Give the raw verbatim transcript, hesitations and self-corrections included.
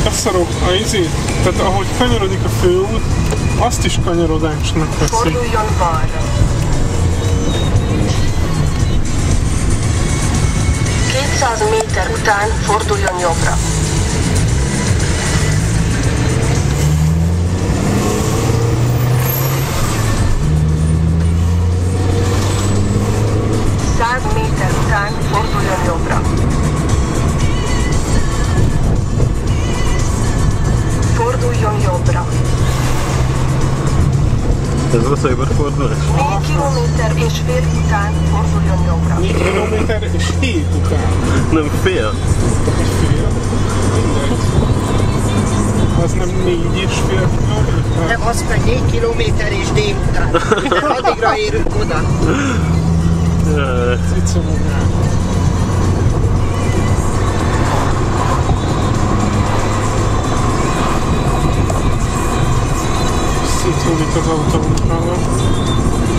beszarok a izét, tehát ahogy kanyarodik a főút, azt is kanyarodásnak veszi. Forduljon balra. kétszáz méter után forduljon jobbra. száz méter után forduljon jobbra. Forduljon jobbra. Ez volt a jobbra fordulás? négy kilométer és fél után forduljon jobbra. négy kilométer és hét után. Nem fél? Fél? Mindegy. Az nem négy és fél kilométer? Nem, az meg négy kilométer és délután. Addigra érünk oda. Cica magát. Széthúlik az autónknál.